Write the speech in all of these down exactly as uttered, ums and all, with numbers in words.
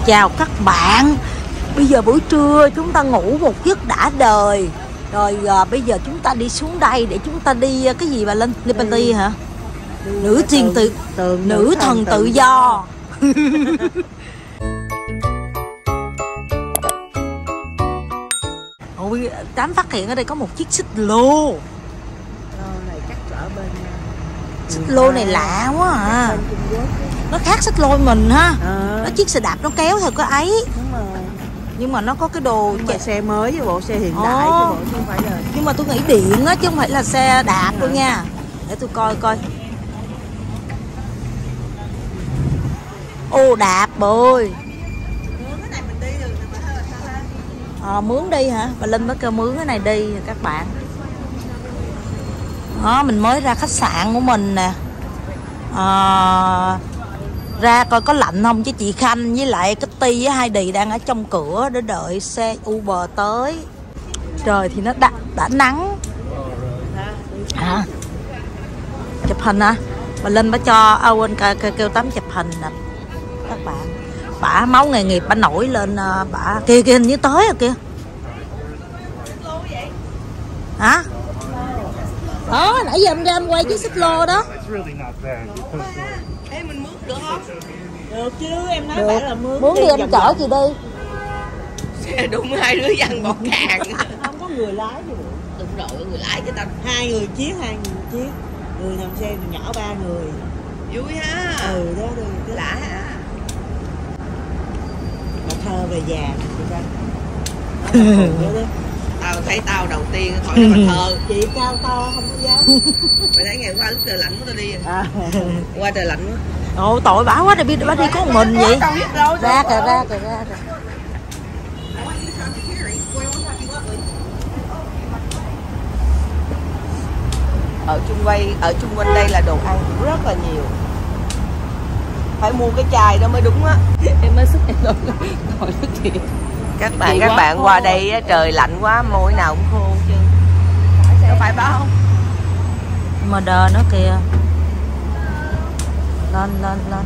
Chào các bạn. Bây giờ buổi trưa chúng ta ngủ một giấc đã đời. Rồi à, bây giờ chúng ta đi xuống đây để chúng ta đi cái gì bà Linh? Liberty hả? Đi, nữ tiên tự, tự nữ thần, thần tự do. Ôi, Tám phát hiện ở đây có một chiếc xích lô. Này chắc ở bên xích lô này lạ quá à. Nó khác xích lô mình ha. À. Nó chiếc xe đạp nó kéo theo cái ấy. Đúng rồi. Nhưng mà nó có cái đồ chạy xe mới với bộ xe hiện đại chứ bộ chứ không phải là. Nhưng mà tôi nghĩ điện á chứ không phải là xe đạp đâu nha. Để tôi coi coi. Ô đạp ơi. Cái này mình đi được mà hơi sao à, mướn đi hả? Bà Linh mới kêu mướn cái này đi các bạn. Đó, mình mới ra khách sạn của mình nè. À, ra coi có lạnh không chứ chị Khanh với lại cái Ti với hai Đì đang ở trong cửa để đợi xe Uber tới. Trời thì nó đã, đã nắng. À, chụp hình hả? Bà Linh bà cho Owen kêu, kêu Tám chụp hình nè các bạn. Bả máu nghề nghiệp bà nổi lên. Bả kia kia hình như tới rồi kìa. Hả? Đó, nãy giờ em ra em quay chiếc xích lô đó. Ê, mình mướn được không? Được chứ, em nói được. Phải là mướn. Mướn đi em chở chị đi. Xe đúng hai đứa dân bọt càng. Không có người lái gì được. Đúng rồi, người lái cho ta. Hai người chiếc, hai người chiếc. Người nằm xe thì nhỏ ba người. Vui ha. Ừ, đó, đó, đó. Lạ ha. Bà thơ về già. Tao thấy tao đầu tiên khỏi là bà thơ. Chị cao to không có dám. Mày thấy ngày qua lúc trời lạnh quá tao đi à. Qua trời lạnh quá. Ồ tội bả quá, đi bả đi có một mình vậy. Ra kìa, ra kìa, ra kìa. Ở chung quanh ở chung quanh đây là đồ ăn cũng rất là nhiều. Phải mua cái chai đó mới đúng á. Em mới sức em rồi. Ngồi nói chuyện. Các bạn các bạn khô. Qua đây trời lạnh quá môi nào cũng khô chứ. Có phải báo không? Mà đờ nó kìa. Lên lên lên.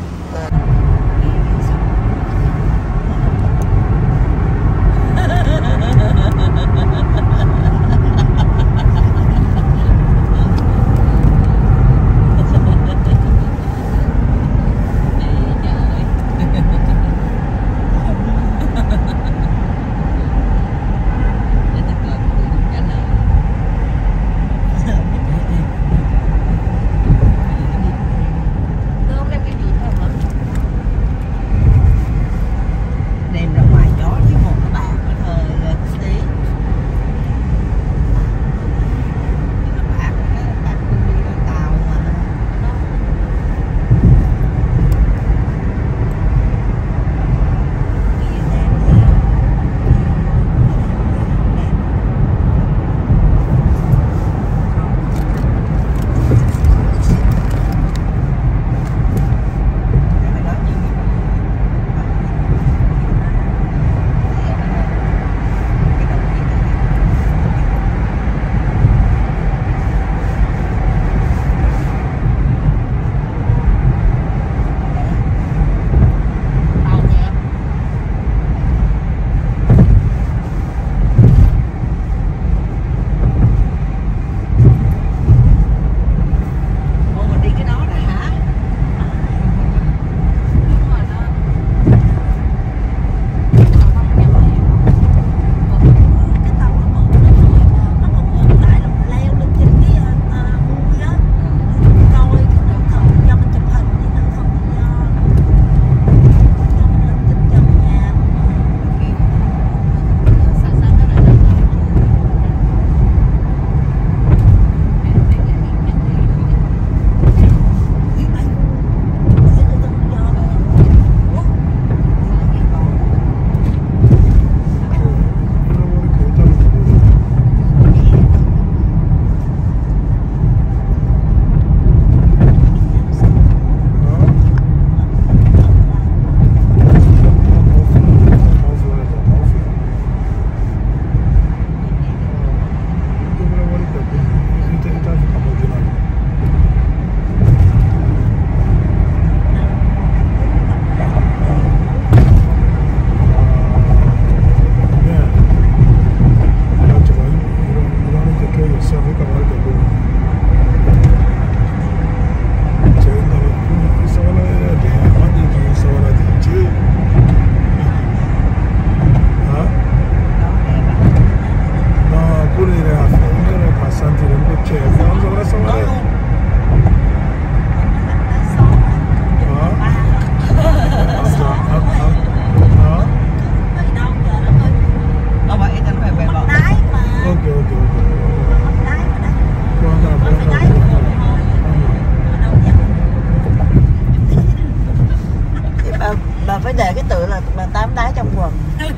À, phải để cái tự là bà tám đá trong quần.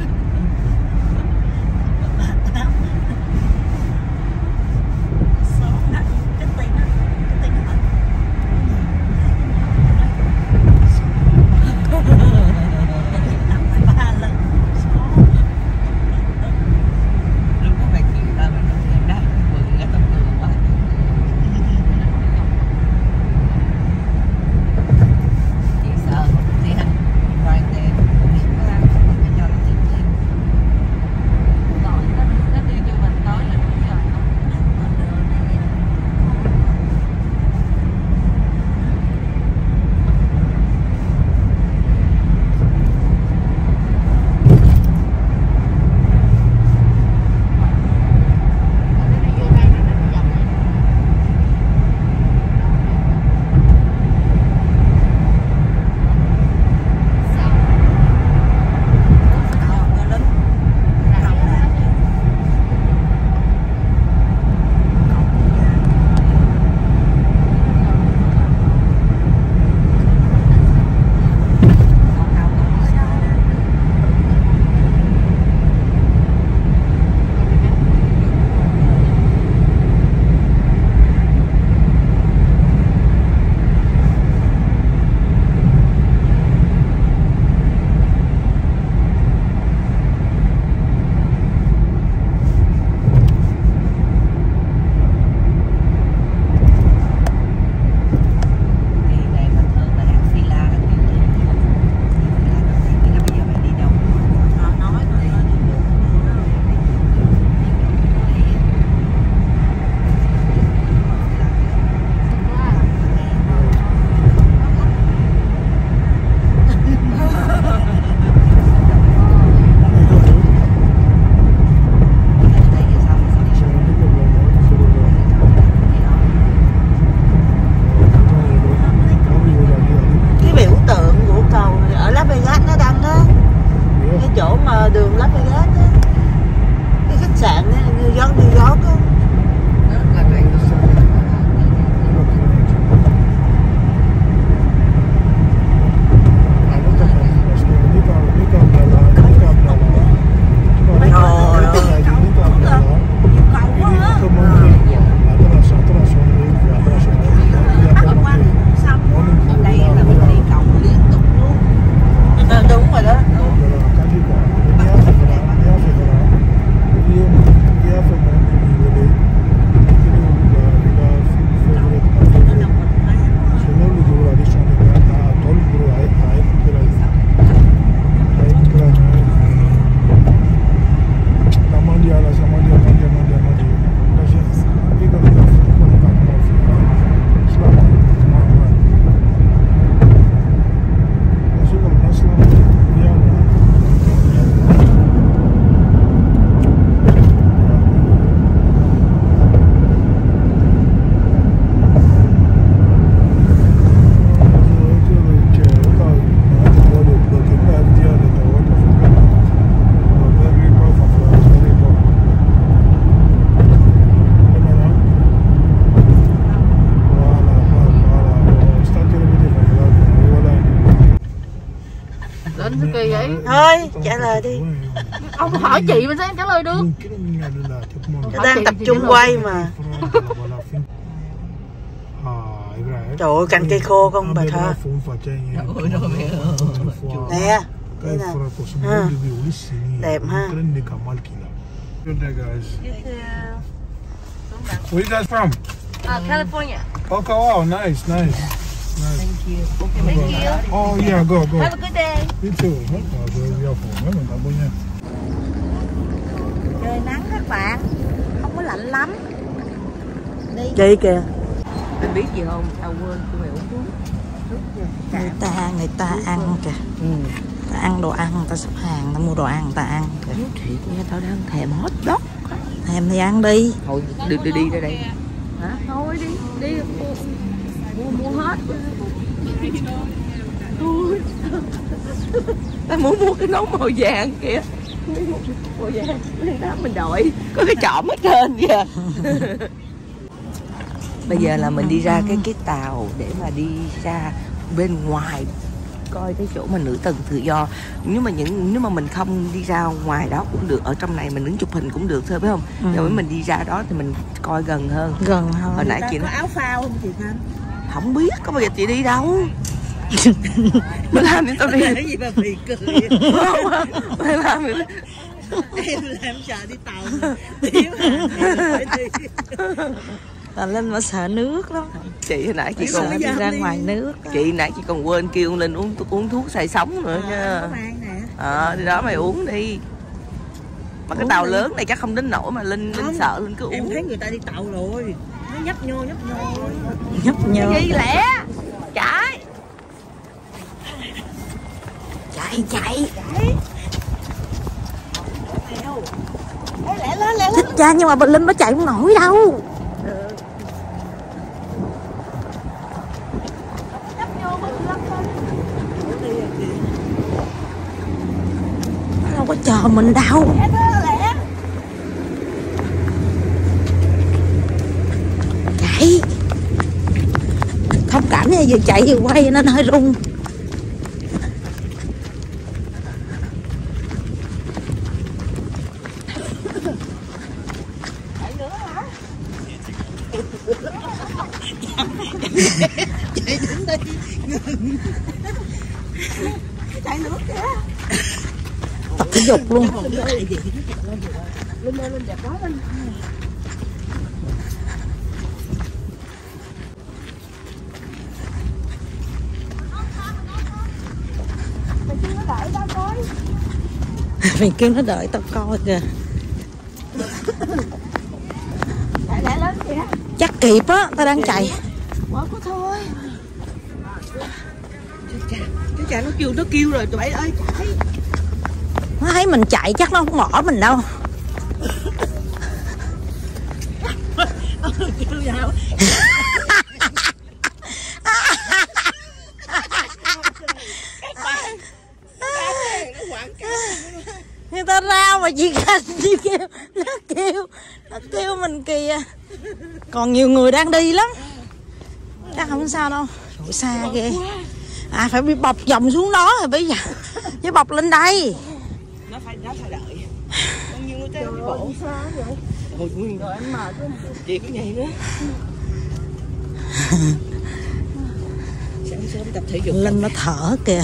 Kỳ vậy? Thôi trả lời đi. Ông hỏi chị mình sao em trả lời được? Tôi đang tập trung quay mà. Trời ơi, cành cây khô không bà thơ. Nè. À, đẹp ha. Where you guys from? Uh, California. Okay, wow, nice, nice. Nice. Thank you. Okay, thank you. Oh yeah, go, go. Have a good day. You too. Trời nắng các bạn, không có lạnh lắm. Đi. Chị kìa. Anh biết gì không? Tao quên tôi mày uống thuốc. Người ta người ta ăn kìa. Ừ. Ta ăn đồ ăn, ta xếp hàng, ta mua đồ ăn, ta ăn kìa. Nói thiệt nha, tao đang thèm hot dog. Thèm thì ăn đi. Thôi đi đi đi ra đây. Hả? Thôi đi, đi mua mua hết. Thôi. Tao muốn mua cái nón màu vàng kìa. Màu vàng, lên đó mình đội có cái trộm ở trên kìa. Bây giờ là mình đi ra cái cái tàu để mà đi ra bên ngoài coi cái chỗ mà nữ tầng tự do. Nếu mà những nếu mà mình không đi ra ngoài đó cũng được, ở trong này mình đứng chụp hình cũng được thôi, phải không? Ừ. Nhưng mà mình đi ra đó thì mình coi gần hơn. Gần hơn. Hồi nãy chị có áo phao không chị Thanh? Không biết, có bao giờ chị đi đâu. Mày làm đi tao đi. Cái gì mà bị cười. Mày làm đi. Em làm sợ đi tàu. Thiếu phải đi. Là Linh mà sợ nước lắm. Chị hồi nãy chị sợ còn đi ra ngoài nước. Chị nãy chị còn quên kêu Linh uống uống thuốc xài sống nữa nha. Ờ, đi đó mày uống đi. Mà cái tàu lớn này chắc không đến nổi mà Linh Linh sợ Linh cứ uống. Em thấy người ta đi tàu rồi. Nó nhấp nhô nhấp nhô. Nhấp nhô. Cái gì lẻ? Chạy. Chạy chạy. Lẹ lên lẹ lên. Thích cha nhưng mà bà Linh nó chạy không nổi đâu. Đâu có chờ mình đâu. Chạy. Thông cảm nha, vừa chạy vừa quay nên hơi rung. Chạy đứng đi. Chạy nước kìa. Tập thể dục luôn. Lên lên lên đẹp quá lên. Mình kêu nó đợi tao coi kìa. Chạy lẹ lên kìa. Chắc kịp á, tao đang chạy. Bỏ có thôi. Chú cha nó kêu nó kêu rồi tụi bay ơi chạy. Nó thấy mình chạy chắc nó không bỏ mình đâu. Kêu vào. Người ta ra mà chị Khanh đi kêu, nó kêu, nó kêu mình kìa. Còn nhiều người đang đi lắm. Chắc không sao đâu. Trời xa ghê. À phải bị bọc vòng xuống đó rồi bây giờ. Chứ bọc lên đây. Nó phải nó phải đợi. Bao nhiêu người ta đi bộ xa vậy? Ôi nguyên rồi em mệt quá. Chị cũng vậy nữa. Sáng sớm tập thể dục. Linh nó thở kìa.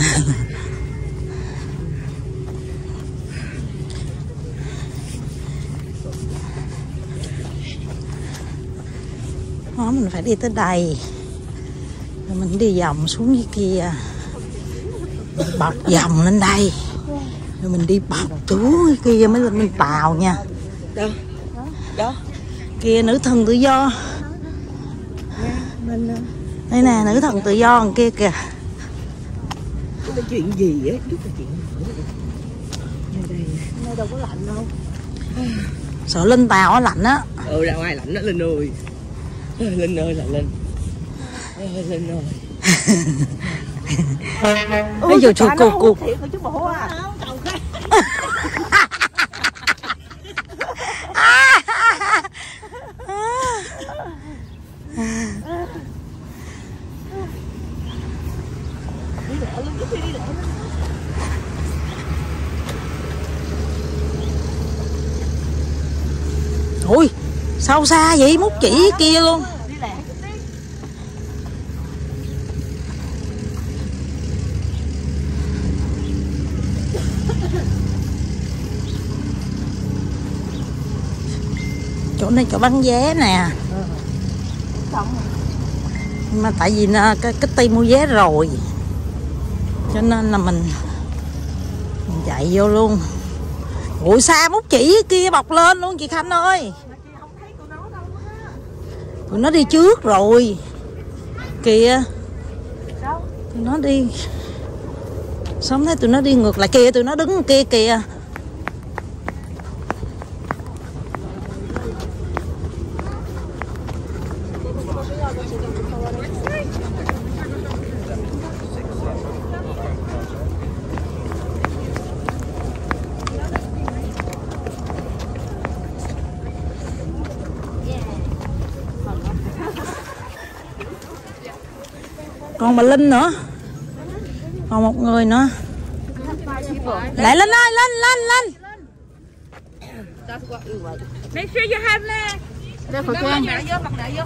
Đó, mình phải đi tới đây rồi mình đi vòng xuống dưới kia, mình bọc vòng lên đây rồi mình đi bọc xuống dưới kia mới lên mình tàu nha. Đâu? Đó. Kia nữ thần tự do. Đây nè, nữ thần tự do đằng kia kìa. Cái chuyện gì á? Đúng là chuyện đây đâu có lạnh đâu. Sợ lên tàu nó lạnh á. Ừ, ra ngoài lạnh đó Linh ơi. Linh ơi là Linh. Linh ơi. Ôi trời trời cô cô. Thiệt chứ bộ à. Tàu khác. Ui, sao xa vậy, múc chỉ kia luôn. Chỗ này chỗ bán vé nè. Nhưng mà tại vì nó, cái, cái ti mua vé rồi cho nên là mình, mình chạy vô luôn. Ủa xa múc chỉ kia bọc lên luôn chị Khanh ơi. Tụi nó đi trước rồi kìa. Tụi nó đi. Xong thấy tụi nó đi ngược lại kìa, tụi nó đứng kia kìa. Còn bà Linh nữa. Còn một người nữa. Lại lên ơi, lên lên lên. Make sure you have nè. Đeo khẩu trang. Vô, mặt nạ vô.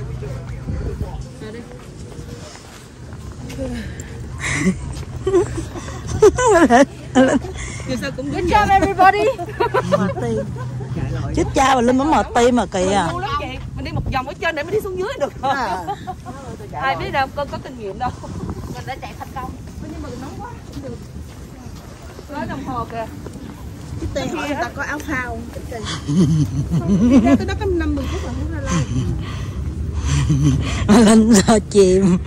Good job everybody. Mờ tim. Chết cha mà Linh mới mờ tim mà kìa. Mình đi một vòng ở trên để mình đi xuống dưới được không? Ai biết đâu, con có kinh nghiệm đâu. Mình đã chạy thành công. Nhưng mà nóng quá, không được. Có đồng hồ kìa. Cái tiền hỏi người ta có áo phao không? Đi ra tới đó có năm mươi phút là không ra like. Linh giờ chìm.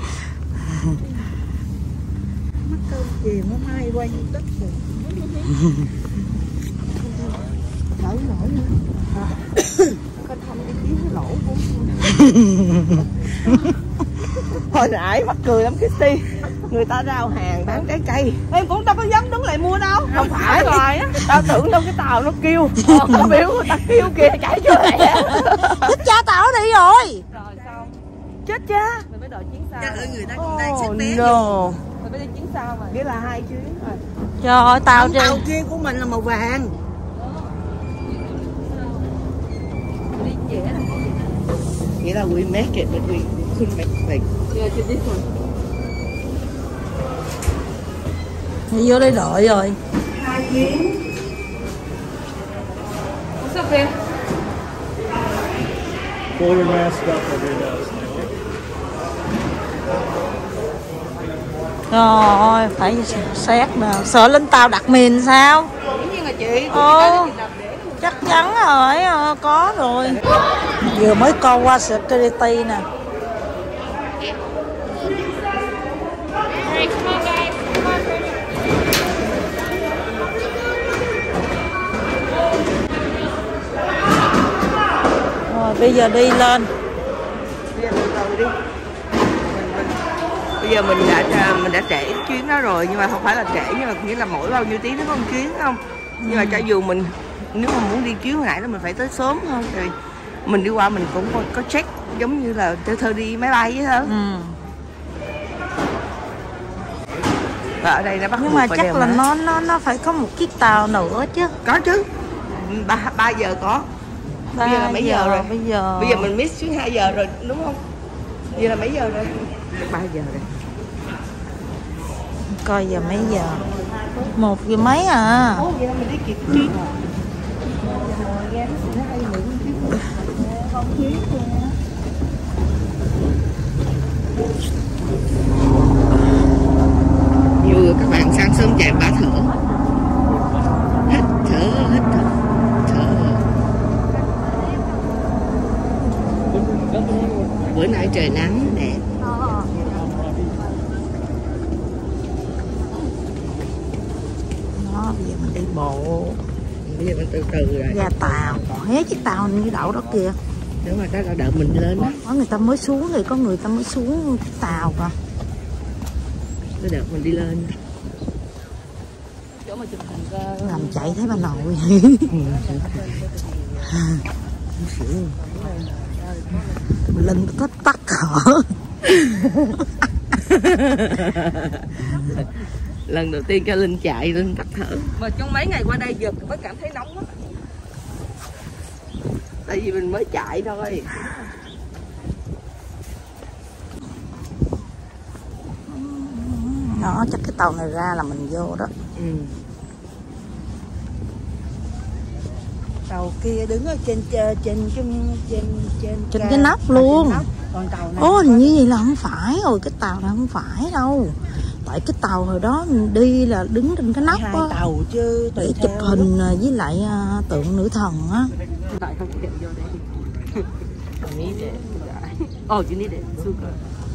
Mắc cơm chìm nó mai quay tích được. Thở nổi nữa. Có thăm đi kiếm cái lỗ của hồi nãy mắc cười lắm Kitty. Người ta rao hàng bán trái cây, em cũng đâu có dám đứng lại mua đâu. Không phải rồi á, tao tưởng đâu cái tàu nó kêu, tao biểu người ta kêu kìa chạy chưa lẹ. Chết cha tao nó đi rồi. Rồi xong. Chết cha. Mình mới đợi chuyến sau. Trời ơi, người ta còn Oh, đang xếp vé. no. Mình mới đi chuyến sau mà. Nghĩa là hai chuyến rồi. Trời ơi tao Không, trên tàu kia của mình là màu vàng. Đi dễ. Nghĩa là we make it but we couldn't make it. Yeah, to this one. đi vô đây đợi rồi. Hai chuyến. What's up there? Quarter mask up over there. Rồi phải xét nè, sợ Linh tàu đặt miền sao? Dĩ nhiên là chị. Ồ, chắc chắn rồi, ờ, có rồi. Vừa mới coi qua security nè. Rồi bây giờ đi lên. Bây giờ từ từ đi. Bây giờ mình đã mình đã trễ chuyến đó rồi, nhưng mà không phải là trễ, nhưng mà nghĩa là mỗi bao nhiêu tiếng nó có một chuyến không? Nhưng mà cho dù mình nếu mà muốn đi chuyến hồi nãy là mình phải tới sớm hơn, thì mình đi qua mình cũng có, có check giống như là theo thơ đi máy bay vậy thôi. Ừ. Và ở đây nó bắt Nhưng buộc mà phải chắc đeo là mask. nó nó nó phải có một chiếc tàu nữa chứ. Có chứ. Ba ba giờ có. Bây giờ là mấy giờ rồi? Bây giờ Bây giờ mình miss chuyến hai giờ rồi đúng không? Bây giờ là mấy giờ rồi? ba giờ rồi. coi giờ mấy giờ? Một giờ mấy à? Ồ, vậy là mình đi kịp chuyến. Nhiều người các bạn sáng sớm chạy bả thở. Hít thở, hít thở. Thở. Bữa nay trời nắng đẹp. Đó, bây giờ mình đi bộ Bây giờ mình từ từ rồi. ra tàu. Hé chiếc tàu như đậu đó kìa. Nếu mà đó là đợi mình lên đó. Có người ta mới xuống thì có người ta mới xuống chiếc tàu kìa. Nó đợi mình đi lên. Chỗ mà chụp hình ra. Làm chạy thấy bà nội. Linh thích tắt thở. Lần đầu tiên cho Linh chạy, Linh tắt thở. Mà trong mấy ngày qua đây giờ mới cảm thấy nóng quá. Tại vì mình mới chạy thôi. Đó, chắc cái tàu này ra là mình vô đó. Ừ. Tàu kia đứng ở trên trên trên trên trên Trên cái nóc luôn. Còn tàu này. Ồ, hình như vậy là không phải rồi, cái tàu này không phải đâu. Tại cái tàu hồi đó mình đi là đứng trên cái nóc hai á, tàu chứ để chụp hình với lại uh, tượng nữ thần á. Tại không chịu vô đây. I need it. Oh, you need it. Sugar.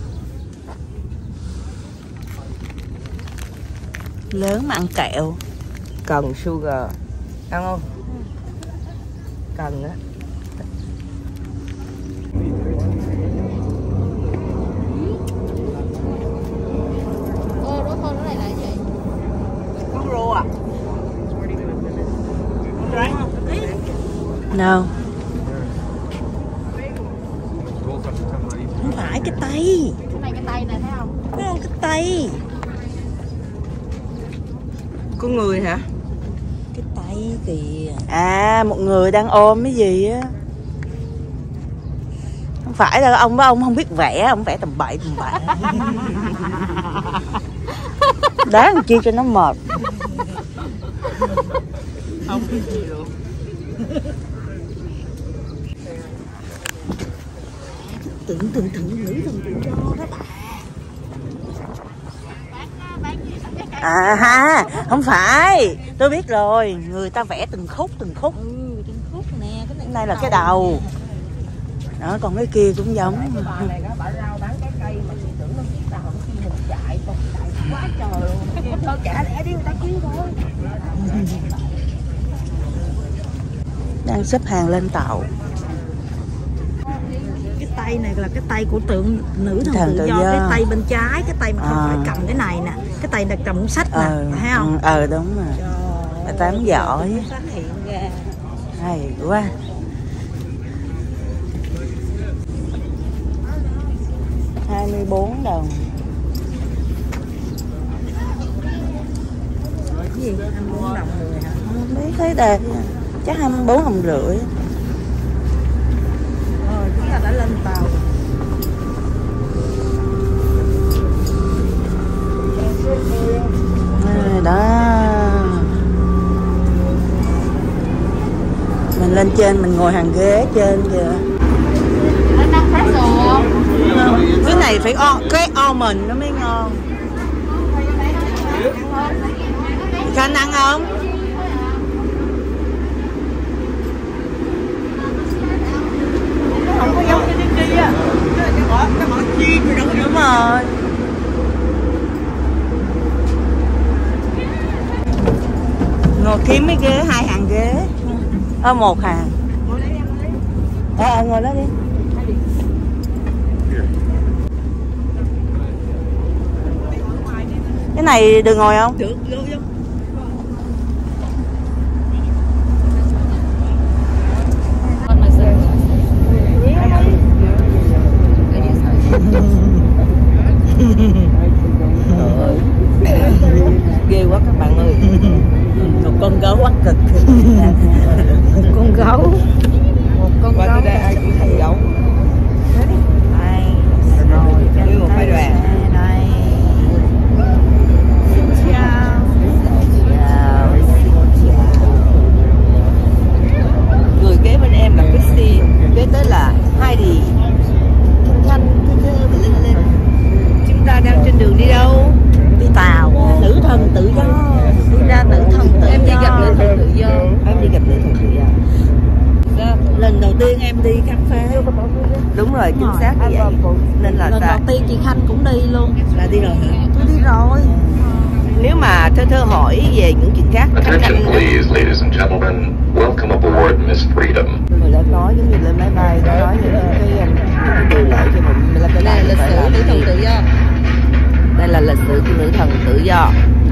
Lớn mà ăn kẹo. Cần sugar. Ăn không? Cần á. Ô, đó thôi, nó này là gì? Con rô à? No. Không phải cái tay. Cái này cái tay này thấy không? Cái không cái tay. Con người hả? Cái tay kìa. À, một người đang ôm cái gì á. Không phải đâu, ông với ông không biết vẽ, ông vẽ tầm bậy tầm bạ. Đá làm chi cho nó mệt. Không biết gì luôn. Tưởng tượng tưởng nữ thần tự do đó bà. À ha, không phải. Tôi biết rồi, người ta vẽ từng khúc từng khúc. Ừ, từng khúc nè, cái này, Cái này là cái đầu. Đó, còn cái kia cũng giống. Bà này đó, bà rau bán cái cây mà chị tưởng nó biết tao không khi mình chạy, còn chạy quá trời luôn. Thôi trả lẻ đi, người ta kiếm thôi. Đang xếp hàng lên tàu. cái tay này là cái tay của tượng nữ thần, Thần tự, tự do. do. Cái tay bên trái, cái tay mà không À. phải cầm cái này nè, cái tay là cầm sách nè, Ờ, thấy không? ừ, ờ đúng rồi. Bà tám giỏi. Phát hiện ra. Hay quá. hai mươi bốn đồng. Cái gì? hai mươi bốn đồng người hả? Không biết thấy đề. Chắc hai mươi bốn đồng rưỡi. Rồi chúng ta đã lên tàu. À, đó. Mình lên trên, mình ngồi hàng ghế trên kìa. Cái này phải o, cái almond nó mới ngon. Khanh ăn không? Không có giống cái đi đi á. Cái bỏ cái bỏ chiên rồi đó. Đúng rồi. Ngồi kiếm mấy ghế, hai hàng ghế. Ờ, một hàng. Ờ, ngồi đó đi. Cái này được ngồi không? Được, vô vô. Ghê quá các bạn ơi. Một con gấu quá cực. Con gấu. Một con Qua gấu. tới đây ai cũng thành gấu. Đây. Rồi, Nguyên một phái đoàn. đây. Xin chào. Chào, xin chào. Người kế bên em là Christy, kế tới là Heidi. Thanh, lên lên. Chúng ta đang trên đường đi đâu? Đi tàu. Nữ thần tự do. Đi ra nữ thần tự Em đi do. gặp nữ thần tự do. Em đi gặp nữ thần tự do. Lần đầu tiên em đi khám phá. Đúng rồi, chính xác như vậy. Nên là Lần sao? đầu tiên chị Khanh cũng đi luôn. Là đi rồi hả? Tôi đi rồi. Nếu mà thơ thơ hỏi về những chuyện khác, Khanh Attention Khanh please, ladies and gentlemen. Welcome aboard Miss Freedom. người đã nói giống như lên máy bay, nó nói những cái um, cái điều lợi cho mình. Mình là cái này lịch sử nữ thần tự do. Đây là lịch sử của nữ thần tự do.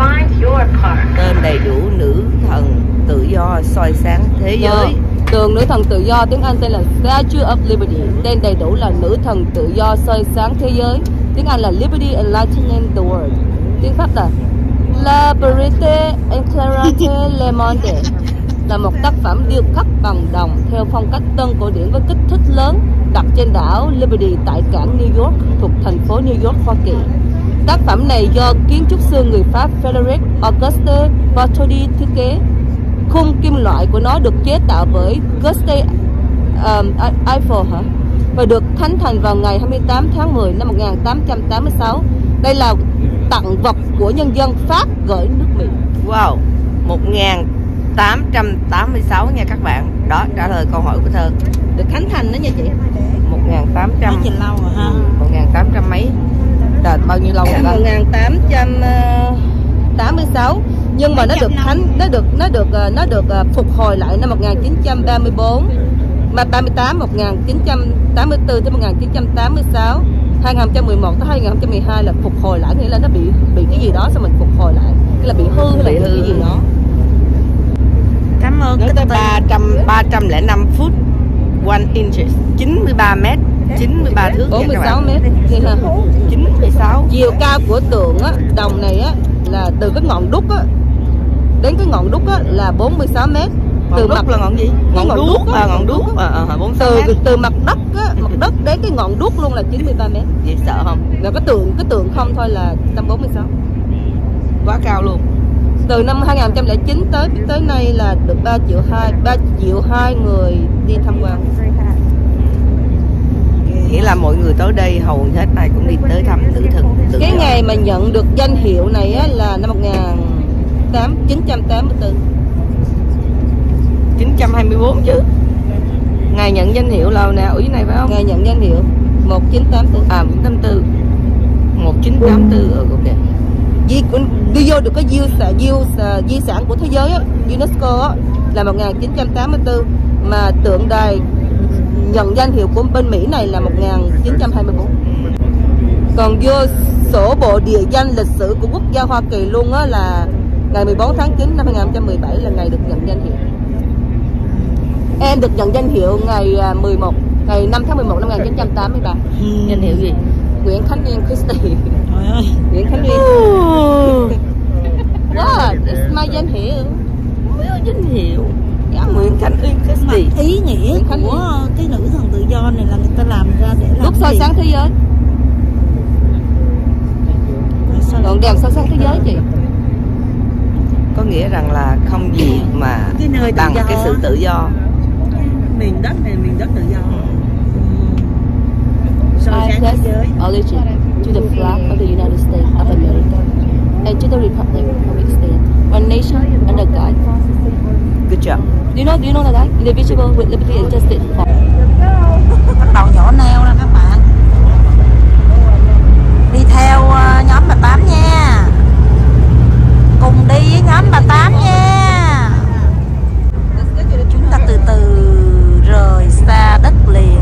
Tên đầy đủ nữ thần tự do soi sáng thế giới. Tượng nữ thần tự do tiếng Anh tên là Statue of Liberty. Tên đầy đủ là nữ thần tự do soi sáng thế giới. Tiếng Anh là Liberty Enlightening the World. Tiếng Pháp là La Liberté Éclairante le Monde. Là một tác phẩm điêu khắc bằng đồng theo phong cách tân cổ điển với kích thước lớn, đặt trên đảo Liberty tại cảng New York thuộc thành phố New York, Hoa Kỳ. Tác phẩm này do kiến trúc sư người Pháp Frédéric Auguste Bartholdi thiết kế. Khung kim loại của nó được chế tạo bởi Gustave um, Eiffel hả? Và được khánh thành vào ngày hai mươi tám tháng mười năm một nghìn tám trăm tám mươi sáu. Đây là tặng vật của nhân dân Pháp gửi nước Mỹ. Wow, một nghìn tám trăm tám mươi sáu nha các bạn. Đó, trả lời câu hỏi của Thơ. Được khánh thành đó nha chị. một nghìn tám trăm. Nói lâu rồi ha. một nghìn tám trăm mấy. Trời, bao nhiêu lâu rồi đó? một nghìn tám trăm tám mươi sáu. Nhưng mà nó được khánh nó được nó được nó được phục hồi lại năm một nghìn chín trăm ba mươi tư, mà ba mươi tám, một nghìn chín trăm tám mươi tư tới một nghìn chín trăm tám mươi sáu, hai nghìn không trăm mười một tới hai nghìn không trăm mười hai là phục hồi lại, nghĩa là nó bị bị cái gì đó xong mình phục hồi lại, nghĩa là bị hư hay là bị cái gì đó. Cảm ơn Nó cái tới tên. ba trăm ba trăm lẻ năm phút, one inches, chín mươi ba mét, chín mươi ba thước. bốn mươi nha các sáu bạn. mét. chín mươi sáu. Chiều cao của tượng á, đồng này á là từ cái ngọn đúc á đến cái ngọn đúc á, là bốn mươi sáu mét. Ngọn từ đúc mặt là ngọn gì? Ngọn, ngọn đuốc, đuốc à, ngọn đuốc à, à, bốn mươi sáu từ mét. từ mặt đất á, mặt đất đến cái ngọn đuốc luôn là chín mươi ba mét. Vậy sợ không? Là cái tượng cái tượng không thôi là một trăm bốn mươi sáu. Quá cao luôn. Từ năm hai nghìn không trăm lẻ chín tới tới nay là được ba triệu hai ba triệu hai người đi tham quan. Nghĩa là mọi người tới đây hầu hết ai cũng đi tới thăm tử thần. Cái ngày mà nhận được danh hiệu này á, là năm một nghìn chín trăm tám mươi tư. chín trăm hai mươi tư chứ. Ngày nhận danh hiệu là nào ý này phải không? Ngày nhận danh hiệu một chín tám tư. À một chín tám tư. một chín tám tư ừ, ok. Di, đi vô được cái di sản, di, di sản của thế giới á, UNESCO á, là một nghìn chín trăm tám mươi tư, mà tượng đài nhận danh hiệu của bên Mỹ này là một nghìn chín trăm hai mươi tư. Còn vô sổ bộ địa danh lịch sử của quốc gia Hoa Kỳ luôn á, là ngày mười bốn tháng chín năm hai nghìn không trăm mười bảy là ngày được nhận danh hiệu. Em được nhận danh hiệu ngày mười một ngày năm tháng mười một năm một nghìn chín trăm tám mươi ba. Danh hiệu gì? Nguyễn Khánh Duyên Christie. Nguyễn Khánh Duyên. What? It's my danh hiệu. Danh hiệu. Dạ, Nguyễn Khánh Duyên Christie. Ý nghĩa của cái nữ thần tự do này là người ta làm ra để làm lúc soi sáng thế giới. Ngọn đèn soi sáng thế giới chị. Có nghĩa rằng là không gì mà cái nơi bằng cái sự tự do. Miền đất này miền đất tự do. Soi sáng thế giới. Allegiance to the flag of the United States of America and to the Republic of its state, one nation under God. Good job. Do you know? Do you know that? Indivisible with liberty and justice for. Bắt đầu nhỏ neo ra các bạn. Đi theo uh, nhóm bà Tám nha. Cùng đi với nhóm bà Tám nha. Chúng ta từ từ rời xa đất liền.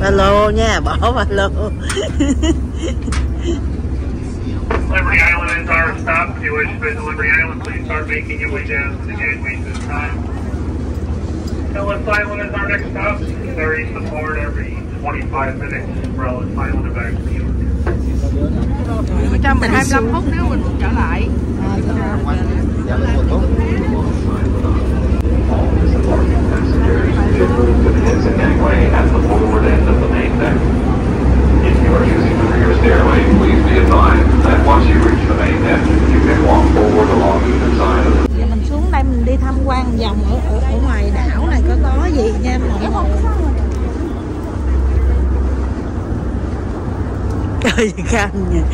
Ba lô nha, bỏ ba lô. Liberty Island is our stop. If you wish to visit Liberty Island, please start making your way down to the gateway this time. Ellis Island is our next stop. Ferries support every twenty-five minutes for Ellis Island and back to New York. Một trăm mười hai lăm phút nếu mình muốn trở lại. Exit gangway at the forward end of the main deck. If you are using the rear stairway, please be advised that once you reach the main deck, you can walk forward along either side of the... Giờ mình xuống đây mình đi tham quan vòng ở, ở, ở ngoài đảo này có có gì nha mọi người. Trời khăn nha.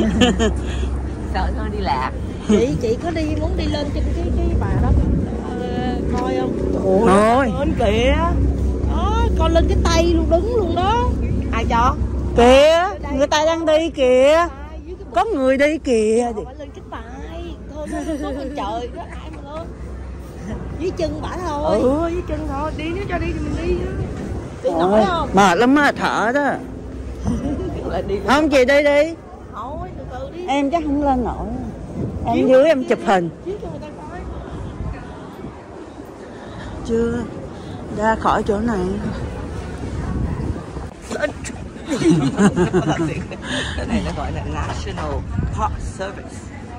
Sợ thôi đi lạc. Chị chị có đi muốn đi lên trên cái cái bà đó uh, coi không? Ôi lên kìa. Đó, coi lên cái tay luôn, đứng luôn đó. Ai cho? Kìa, người ta đang đi kìa. Có người đi kìa. Phải lên cái tay. Thôi thôi thôi con trời, đó ai mà lên. Dưới chân bả thôi. Ừ, với chân thôi, đi nếu cho đi thì mình đi á. Đi nổi không? Mệt lắm á, thở đó. Đi không chị đi đi. thôi, từ từ đi. Em chắc không lên nổi. Em dưới em chụp hình. Chưa ra khỏi chỗ này. Cái này nó gọi là National Park Service.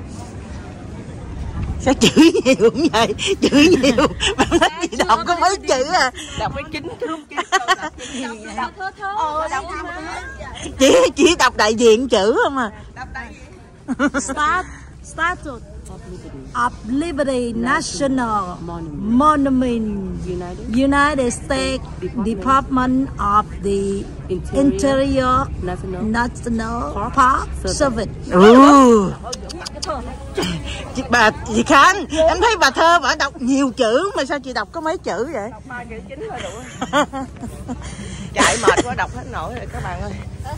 Sao chữ nhiều cũng vậy, chữ nhiều mà nói chị đọc có mấy chữ à. Đọc với chính thương chứ. Đọc thơ thơ. Ờ, đọc chỉ chỉ đọc đại diện chữ không à. Đọc đại diện. Start Statue of Liberty National Monument, United, United States Department of the Interior National, National Park Service. Ừ. Chị, bà chị Khanh, em thấy bà thơ bà đọc nhiều chữ mà sao chị đọc có mấy chữ vậy? Ba chữ chính thôi đủ. Chạy mệt quá đọc hết nổi rồi các bạn ơi.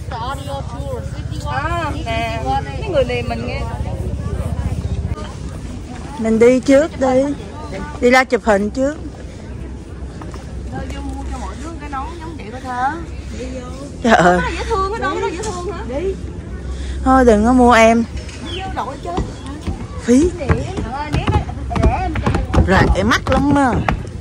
À, nè, mấy người này mình nghe. Mình đi trước đi, đi ra chụp hình trước. Thôi vô mua cho mọi đứa cái nón giống vậy đó thơ. Đi vô. Trời ơi. Nó dễ thương, cái nón nó dễ thương hả? Đi. Thôi đừng có mua em. Đi vô đội chứ. Phí. Rẻ mắc lắm á.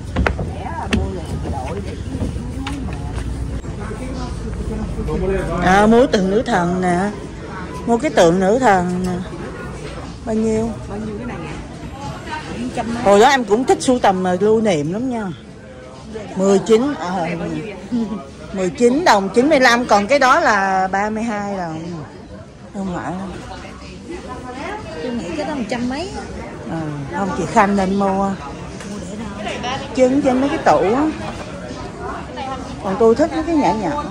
À, mua tượng nữ thần nè, mua cái tượng nữ thần nè. Bao nhiêu? Bao nhiêu cái này nè? Hồi đó em cũng thích sưu tầm lưu niệm lắm nha. mười chín à, mười chín đồng chín mươi lăm, còn cái đó là ba mươi hai đồng. Không phải đâu. Tôi nghĩ cái đó một trăm mấy. À, không chị Khanh nên mua. Trứng trên mấy cái tủ á. Còn tôi thích mấy cái nhỏ nhỏ.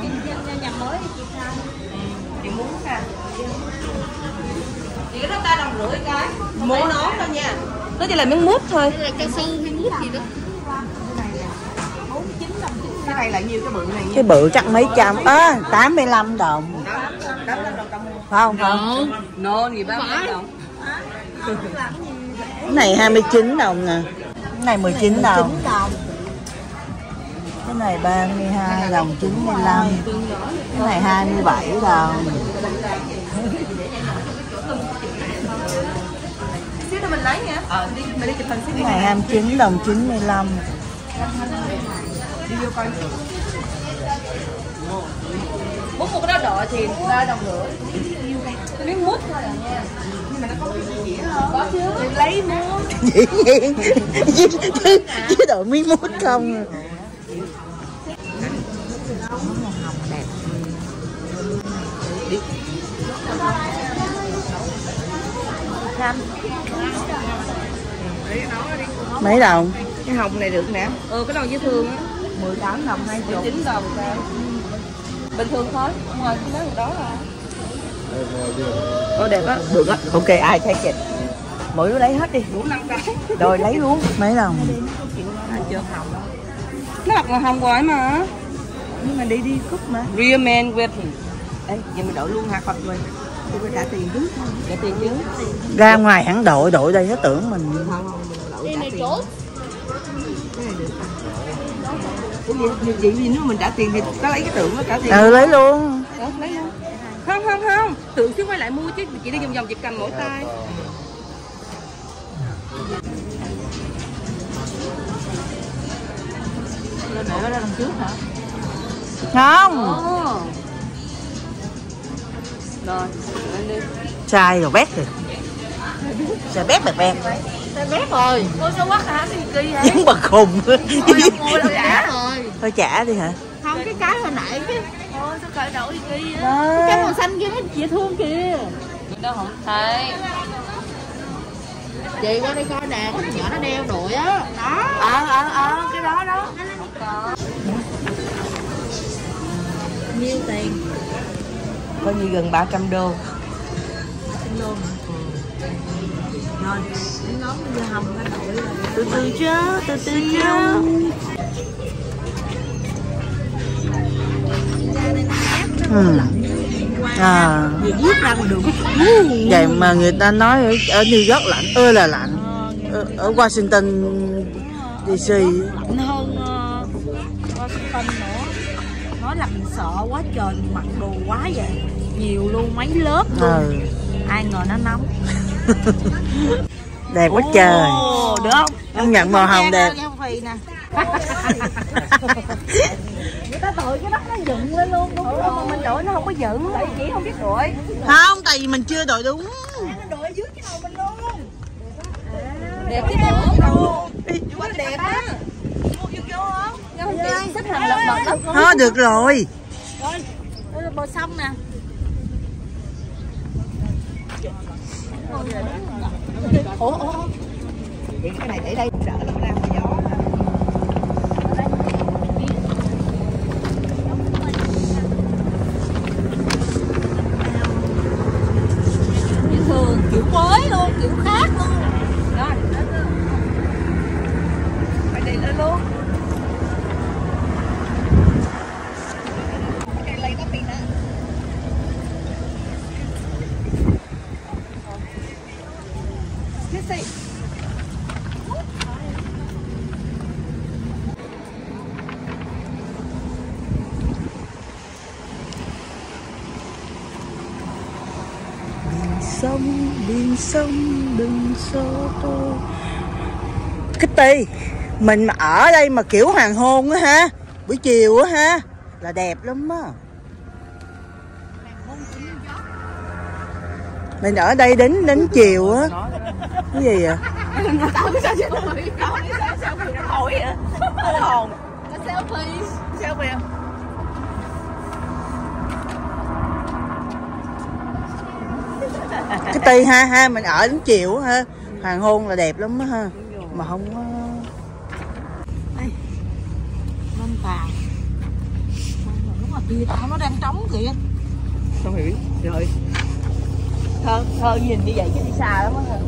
Chị đó ta đồng rưỡi cái. Mua nón thôi nha. Nó chỉ là miếng mút thôi. Cao su hay mút gì đó. Cái này là nhiêu cái bự này nha. Cái bự chắc mấy trăm. À, tám mươi lăm đồng. Phải không? Không. Nôn gì ba mươi đồng. Cái này hai mươi chín đồng nè. Cái này mười chín đồng. Cái này ba mươi hai đồng chín mươi lăm. Cái này hai mươi bảy đồng. Xíu nữa mình lấy nha. Ờ đi mình đi chụp hình xíu đi. Cái này hai mươi chín đồng chín mươi lăm. Đi vô coi. Muốn một cái đó đợi thì ba đồng rưỡi. Cái miếng mút thôi à nha. Nhưng mà nó có cái gì không? Có chứ. Thì lấy mua. Dĩ nhiên. chứ, chứ, chứ đội miếng mút không. Mấy đồng? Cái hồng này được nè. Ừ cái đầu dễ thương á. mười tám đồng hai mươi chín đồng. Bình thường thôi. Không ngồi cái đó rồi. Ồ đẹp á. Được á. Ok ai thấy kìa. Mỗi đứa lấy hết đi. Đủ năm cái. Rồi lấy luôn. Mấy đồng? Chưa hồng. Nó mặc là hồng rồi mà. Nhưng mà đi đi cúp mà. Real man wedding. Ê, giờ mình đổi luôn hả Phật rồi. Tôi trả tiền trước thôi. Trả tiền trước. Ra ngoài hẳn đội, đội đây nó tưởng mình. Không, không, mình đổi trả tiền. Cái này được. Ủa vậy, vậy vì nếu mình trả tiền thì có lấy cái tượng nó trả tiền. Ừ, lấy luôn. Đó, lấy luôn. Không không không, tượng xíu quay lại mua chứ, chị đi vòng vòng chị cầm mỗi tay. Lên để ra đằng trước hả? Không. Ồ. Rồi, lên đi. Sai rồi bét rồi. Sai bét bẹt bẹt. Sai bét rồi. Ôi sao quắc hả? Sao kỳ vậy? Giống bà khùng. Thôi mua đâu trả rồi. Thôi trả đi hả? Không, cái cái hồi nãy chứ. Ôi sao cởi nổi kỳ vậy? Cái cái màu xanh kia nó dễ thương kìa. Đâu không thấy. Chị qua đây coi nè, cái nhỏ nó đeo đội á. Đó. Ờ ờ ờ cái đó đó. Nhiêu tiền? Coi như gần ba trăm đô. Luôn. Rồi, cái nón nó hồng cái đội. Từ từ chứ, từ từ chứ. Ừ. À. Gì viết ra mà được. Vậy mà người ta nói ở, ở New York lạnh ơi là lạnh. Ở, ở Washington đê xê Lạnh hơn uh, Washington nữa. Nói là mình sợ quá trời, mình mặc đồ quá vậy. Nhiều luôn, mấy lớp luôn. Ừ. Ai ngờ nó nóng. Đẹp quá trời. Ồ, được không? Công nhận màu hồng đẹp. Nè. Người ta đội cái đất nó dựng lên luôn, đúng không? Mà mình đội nó không có dựng. Tại chỉ không biết đội. Không, tại vì mình chưa đội đúng. Nó đội dưới cái đầu mình luôn. Đẹp cái bộ. Quá đẹp á. Mua vô vô không? Không chị xếp hàng lật mặt lắm. Thôi được rồi. Rồi, đây là bờ sông nè. Ủa ủa. Vậy cái này để đây đỡ nó ra ngoài gió. Thường kiểu mới luôn, kiểu khác luôn. Đó, Phải đi lên luôn. Sông biển sông đừng xô tôi. Kitty, mình mà ở đây mà kiểu hoàng hôn á ha, buổi chiều á ha, là đẹp lắm á. Mình ở đây đến đến chiều á. Cái gì vậy? Hỏi vậy? Hết hồn. Selfie. Selfie không? Kitty ha ha, mình ở đến chiều á ha, hoàng hôn là đẹp lắm á ha. Mà không có Vân Tàu. Đúng rồi, kia tao nó đang trống kìa. Không hiểu. Rồi. Thơ, thơ nhìn như vậy chứ đi xa lắm á.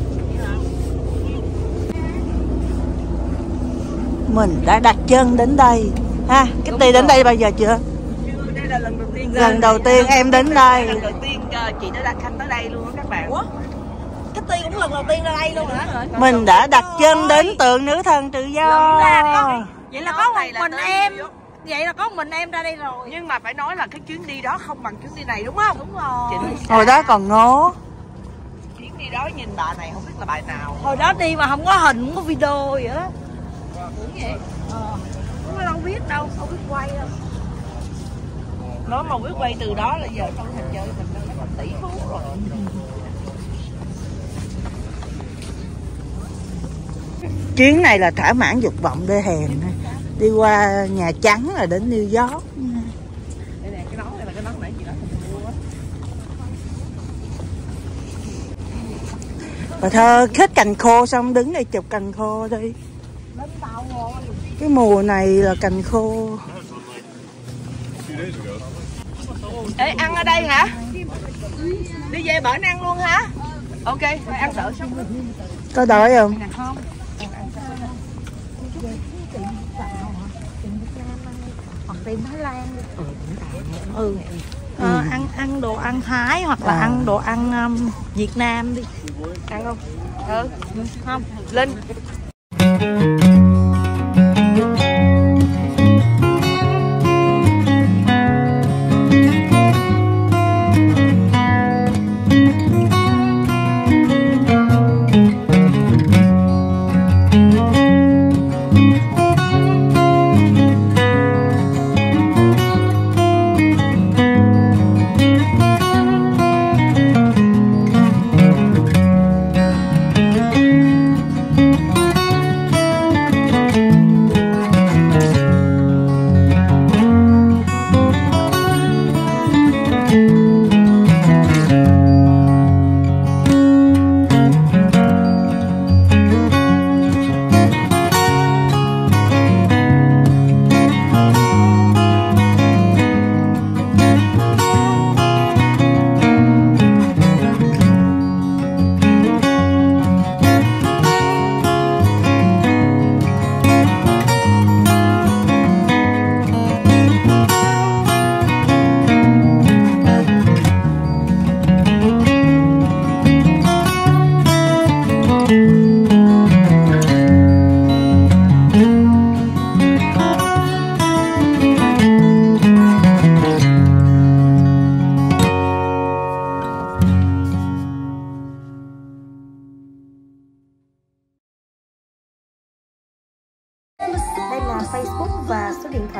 mình đã đặt chân đến đây ha. Kitty đến đây bao giờ chưa? Chưa, đây là lần đầu tiên. Lần đầu tiên em đến đây. Lần đầu tiên chị đã đặt khanh tới đây luôn á các bạn. Ủa? Kitty cũng lần đầu tiên ra đây luôn hả? Mình đã đặt chân đến tượng nữ thần tự do. Vậy là có một mình em. Vậy là có một mình em ra đây rồi. Nhưng mà phải nói là cái chuyến đi đó không bằng chuyến đi này đúng không? Đúng rồi. Hồi đó còn ngố. Chuyến đi đó nhìn bà này không biết là bài nào. Hồi đó đi mà không có hình, không có video gì đó. Đúng vậy. Ờ. Không có đâu biết đâu, không biết quay đâu. Nói mà biết quay từ đó là giờ trong thành chơi mình nó là tỷ phú rồi. Chuyến này là thỏa mãn dục vọng đê hèn. Đi qua Nhà Trắng là đến New York. Đây nè, cái nón này là cái nón nãy chị nói mình mua á. Bà Thơ hết cành khô xong đứng đây chụp cành khô đi. Cái mùa này là cành khô. Ê, ăn ở đây hả? Đi về bển ăn luôn hả? Ok, phải ăn đỡ xong. Có đói không? Hoặc tìm Thái Lan. Ừ. Ờ, ăn ăn đồ ăn Thái hoặc là À. ăn đồ ăn um, Việt Nam đi. Ăn không? Ừ. Không. Lên.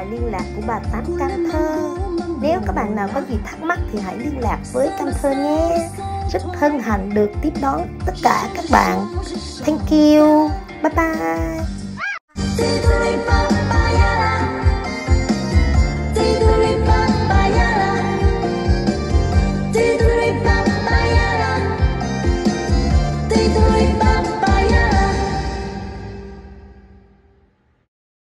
thoại liên lạc của bà Tám Cam Thơ. Nếu các bạn nào có gì thắc mắc thì hãy liên lạc với Cam Thơ nhé. Rất hân hạnh được tiếp đón tất cả các bạn. Thank you. Bye bye.